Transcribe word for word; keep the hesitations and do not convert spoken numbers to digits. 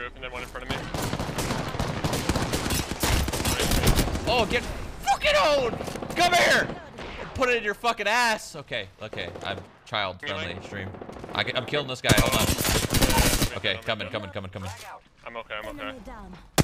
open, then one in front of me. Oh, get fucking owned! Come here! Put it in your fucking ass. Okay, okay. I'm child friendly stream. I get, I'm killing this guy. Hold on. Okay, coming, coming, coming, coming. I'm okay, I'm okay.